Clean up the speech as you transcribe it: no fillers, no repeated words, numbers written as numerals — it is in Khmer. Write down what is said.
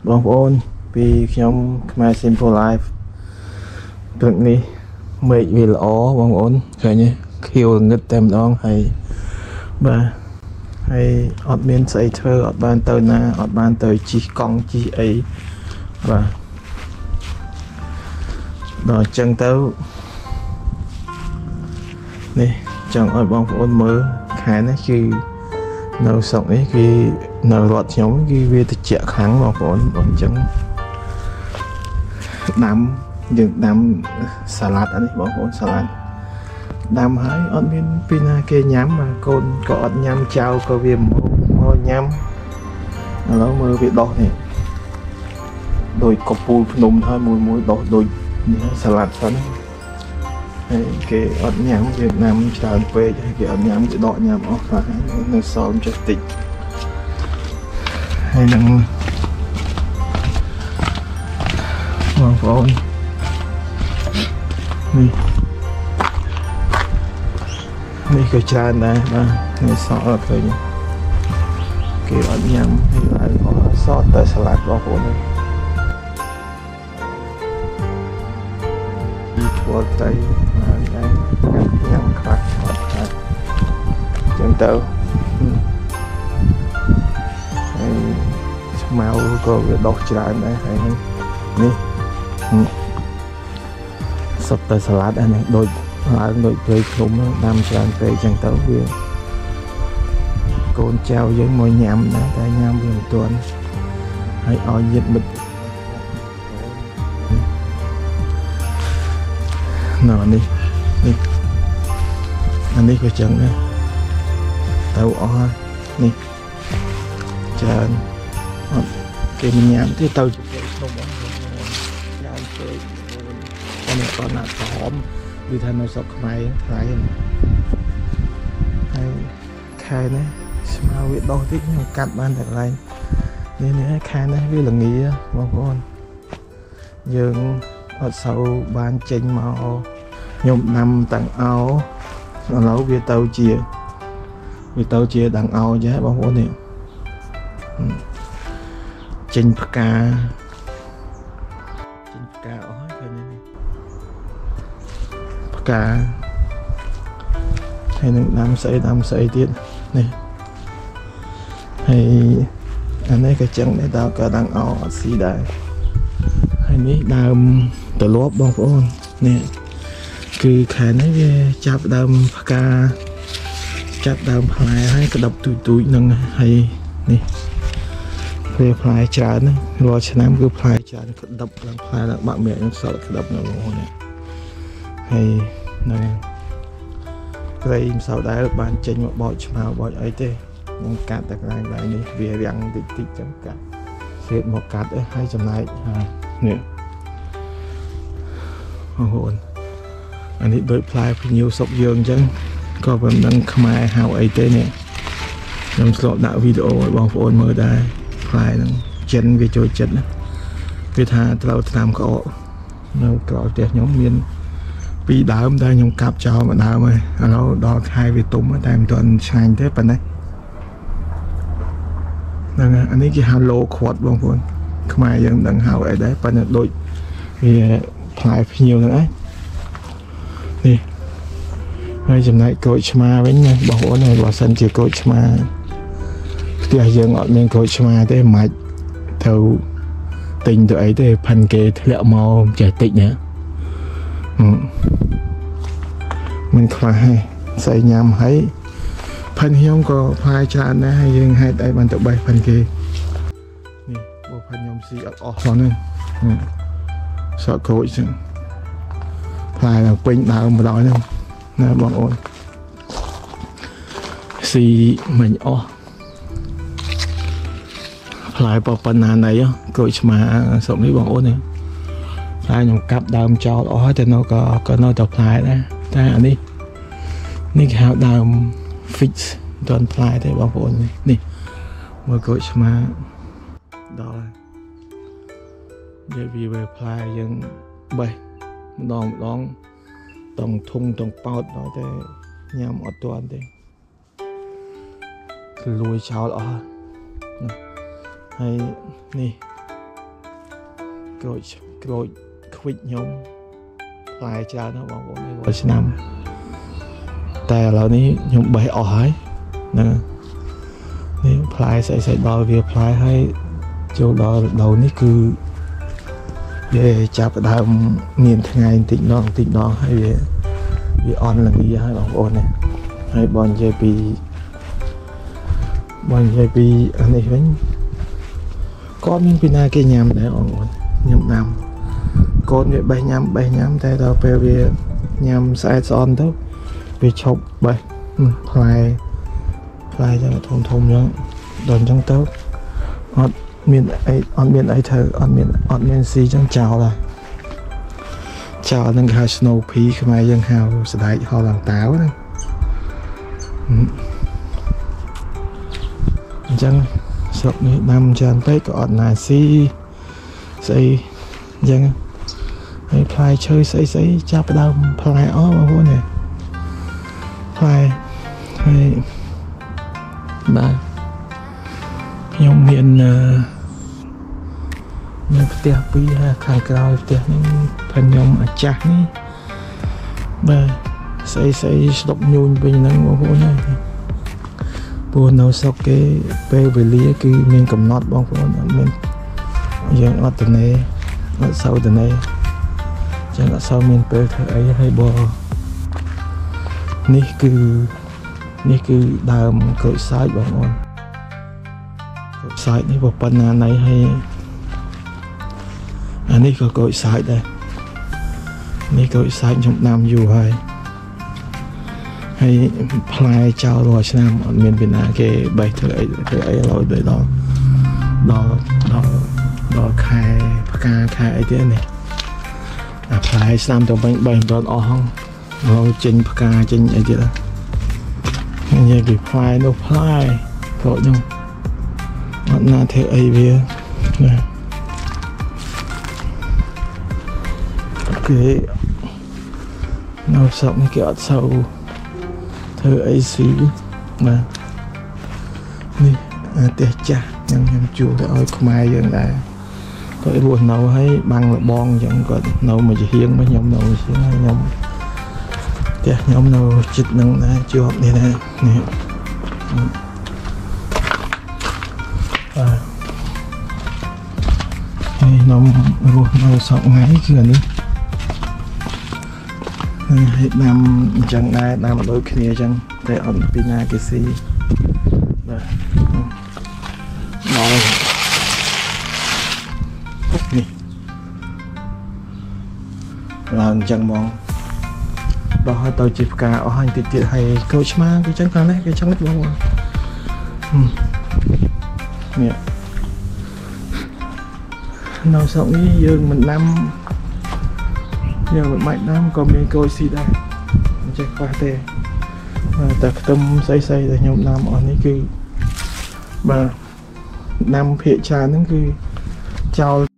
បងប្អូនពីខ្ញុំខ្មែរ Simple Life ព្រឹកនេះមេឃវាល្អបងប្អូនឃើញទេខៀវល្ងឹតតែម្ដងហើយបាទហើយអត់មានស្អីធ្វើអត់បានទៅណាអត់បានទៅជិះកង់ជិះអីបាទដល់អញ្ចឹងទៅនេះចង់ឲ្យបងប្អូនមើលខែនេះគឺនៅស្រុកនេះគឺនៅរដ្ឋខ្ញុំគឺវាត្រជាក់ខ្លាំងបងប្អូនអញ្ចឹងយើងដាំសាឡាត់អានេះបងប្អូនសាឡាត់ដាំហើយអត់មានពីណាគេញ៉ាំកូនក៏អត់ញ៉ាំចៅក៏វាមកញ៉ាំឥឡូវមើលវាដោះនេះដោយកពូលភ្នំហើយមួយដោះដូចនេះសាឡាត់សិនហើយគេអត់ញ៉ាំវៀតណាមច្រើនពេកហើយគេអត់ញ៉ាំគេដកញ៉ាំអស់ខ្លះនៅសល់ចេះតិចហើយនឹងបងប្អូននេះក៏ច្រើនដែរបាទនេះសក់អត់ឃើញគេអត់ញ៉ាំហើយអត់សក់តែសាឡាត់បងប្អូននេះធ្វើទៅហើយញ៉ាំខ្លះអត់ខ្លះចឹងទៅហើយស្មៅក៏វាដុះច្រើនដែរហើយនេះសុទ្ធតែសាឡាត់អានេះដូចឡើងដូចព្រៃឃុំដាំច្រើនពេកចឹងទៅវាកូនចៅយើងមកញ៉ាំដែរតែញ៉ាំវាមិនទាន់ហើយឲ្យញាតិមិត្តណ៎នេះអានេះក៏ចឹងដែរទៅអស់នេះច្រើនអត់គេមិនញ៉ាំទេទៅជិះក្នុងអស់ច្រើនពេកនេះក៏ណាស់ក្រមគឺថានៅស្រុកខ្មែរថ្លៃហើយខែនេះស្មៅវាដោះតិចខ្ញុំកាត់បានតែកន្លែងនេះខែនេះវាល្ងាបងប្អូនយើងអត់សូវបានចេញមកខ្ញុំដាំតាំងអោឥឡូវវាទៅជាដាំងអោចេះបងប្អូននេះចេញផ្កាអស់ហើយឃើញនេះផ្កាហើយនឹងដាំស្អីទៀតនេះហើយអានេះក៏ចឹងដែរតើក៏ដាំងអោអត់ស៊ីដែរហើយនេះដើមទលាប់បងប្អូននេះគឺខែនេះវាចាប់ដើមផ្កាចាប់ដើមផ្លែហើយក្តាប់ទូចនឹងហើយនេះវាផ្លែច្រើនរាល់ឆ្នាំគឺផ្លែច្រើនក្តាប់ឡើងផ្លែឡើងបាក់មែកនឹងសល់ក្តាប់នៅហ្នឹងហើយនឹងព្រៃមិនសូវដែរបានចេញមកបោចឆ្មៅបោចអីទេខ្ញុំកាត់តែកន្លែងនេះវារាំងតិចចឹងកាត់ស្រៀតមកកាត់ហើយចំណែកនេះអូហូនអានេះដូចផ្លែភញៀវសុកយើងអញ្ចឹងក៏មិនដឹងខ្មែរហៅអីទេនេះខ្ញុំស្លដាក់វីដេអូឲ្យបងប្អូនមើលដែរផ្លែហ្នឹងចិនវាចូលចិត្តណាវាថាត្រូវឆ្នាំក្អកនៅក្រោយផ្ទះខ្ញុំមាន2ដើមដែលខ្ញុំកាប់ចោលមួយដើមហើយឥឡូវដល់ខែវាទុំតែមិនទាន់ឆ្ងាញ់ទេប៉ុណ្ណេះហ្នឹងអានេះគេហៅលោខាត់បងប្អូនខ្មែរយើងមិនដឹងហៅអីដែរប៉ុន្តែដូចវាផ្លែភញៀវហ្នឹងឯងនេះហើយចំណែកក្រូចឆ្មាវិញណាបងប្អូនហើយបើសិនជាក្រូចឆ្មាផ្ទះយើងអត់មានក្រូចឆ្មាទេមិនអាចទៅទិញទៅអីទេផាន់គេធ្លាក់មកចេះតិចណាមិនខ្វះទេស្អីញ៉ាំហើយផាន់ខ្ញុំក៏ផ្លែច្រើនដែរហើយយើងហេតុអីបានទៅបេះផាន់គេនេះបើផាន់ខ្ញុំស៊ីអត់អស់ផងហ្នឹងសក់ក្រូចចឹងផ្លែឡើងពេញដើមម្ដងហ្នឹងណាបងប្អូនស៊ីមិញអស់ផ្លែប៉ុណ្ណាណៃក្រូចឆ្មាស្រុកនេះបងប្អូននេះផ្លែខ្ញុំកាប់ដើមចោលអស់ហើយតែនៅក៏នៅតែផ្លែដែរតែអានេះគេហៅដើម fix មិនទាន់ផ្លែទេបងប្អូននេះមើលក្រូចឆ្មាដល់ហើយវាផ្លែយើងបេះម្ដងតង់ធុងតង់ប៉ោតដល់តែញ៉ាំអត់ទាន់ទេលួយចោលអស់ហើយនេះ cội khuyết nhóm lại cha nó bảo bố này nămแต่เรานี้ยมใบออกให้นะนี่พลายใส่ดอยเวียพลายให้โจดอยเรานี่คือเดี๋ยวจับดาวเงียนทางไงติดน้องให้เวียออนหลังนี้ให้บอกโอนเนี่ยให้บอลเจปีอันนี้เป็นก้อนปีนาเกี่ยมได้ออกยำนำก้อนเวียใบยำแต่เราไปเวียยำใส่ซ้อนเท่าไปชกไปพลายจะทมยังโดนจังเต้าอดเมียนไอเธออดเมียนซีจังเจ้าเลยเจ้านั่งหาสโนว์พีขึ้นมายังหาสไลด์หอหลังตาวนั่งจังสกนี้นำจานไปก็อดนาซีใส่ยังให้พลายเชยใส่จับดาวพลายอ้อมาพวกเนี่ยพลายให้บ้านยมเมียนเตียปีขายกราวเตียนี่พันยมอาจารย์นี่บ้านใส่สตบยูนไปนั่งมาพวกนี้ปูนเอาสกเกเปเวลีคือเมียนกำนัดบางคนเมียนยังอัดตัวนี้อัดเสาตัวนี้จังอัดเสาเมียนเปเธอไอ้ให้บอนี่คือดาวเกิดสายบางคนเกิดสายนี่บอกปัญหาไหนให้อันนี้ก็เกิดสายได้นี่เกิดสายจมน้ำอยู่ให้พลายเจ้ารอชนะเมียนเป็นอาเกใบเธอไอ้เราโดยดอคายพกาคายไอ้เจ้านี่พลายสามตัวใบตอนออกห้องเราจิงพกาจิงไอ้เจ้ายังbị phai nó phai cậu nhung mặt na theo ai về nè cái nào sọc như cái sầu thơ ấy xí mà nè tè cha nhầm chùa để ơi không ai dân lại có cái buồn nấu hay băng là bon vẫn còn nấu mà chỉ hiên mới nhom nấu xí nhom nhóm nào chích nâng này chưa học này nè nó sọc ngái chưa ní hết năm chẳng ai làm đôi kia chẳng để ổn pina cái gì nó hút nè lần chẳng mong đó tôi chỉ cả ở hành tiệt hay coach mà cái trắng này cái trắng lít bao nè nào sống như dương mình năm giờ mình mạnh năm còn mình coi gì đây chạy qua tè tập tâm xây để nhom năm ở đây cứ mà năm phía trà nó cứ chào